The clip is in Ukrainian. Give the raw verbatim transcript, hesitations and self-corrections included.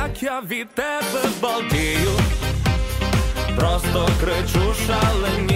як я від тебе балдію, просто кричу шалені.